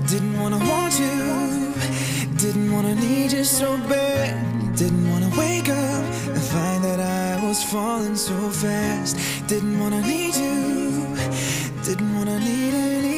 Didn't wanna want you, didn't wanna need you so bad. Didn't wanna wake up and find that I was falling so fast. Didn't wanna need you, didn't wanna need anything.